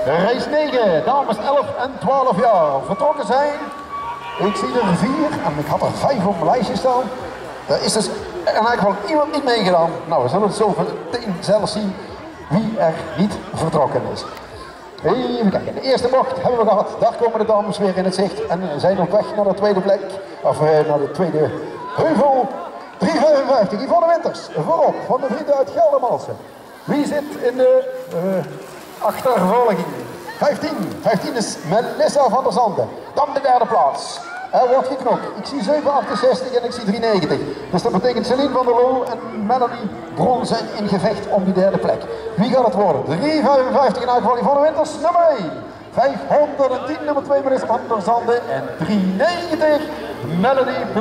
Race 9, dames 11 en 12 jaar. Vertrokken zijn, ik zie er 4 en ik had er 5 op mijn lijstje staan. Er is dus in elk geval iemand niet meegedaan. Nou, we zullen het zo meteen zelf zien wie er niet vertrokken is. Even kijken, de eerste bocht hebben we gehad. Daar komen de dames weer in het zicht en zijn op weg naar de tweede plek. Of naar de tweede heuvel. 3,55, Yvonne Winters, voorop van de vrienden uit Geldermalsen. Wie zit in de achtervolging? 15 is Melissa van der Zanden. Dan de derde plaats. Er wordt geknokt. Ik zie 7,68 en ik zie 3,90. Dus dat betekent Celine van der Loo en Melanie Bron zijn in gevecht om die derde plek. Wie gaat het worden? 3,55 in elk geval Yvonne Winters, nummer 1. 510, nummer 2 Melissa van der Zanden en 3,90 Melanie Bron.